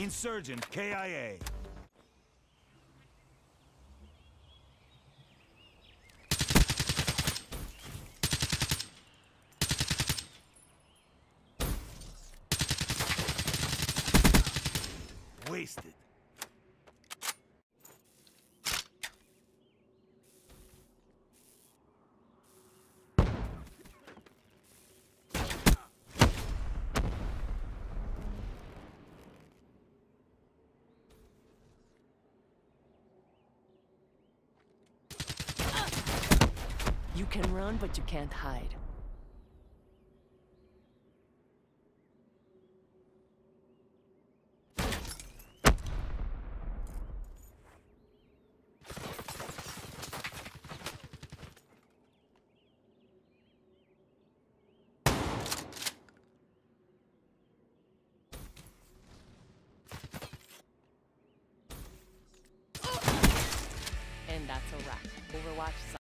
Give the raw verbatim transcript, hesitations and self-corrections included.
Insurgent K I A. Wasted. You can run, but you can't hide. And that's a wrap. Overwatch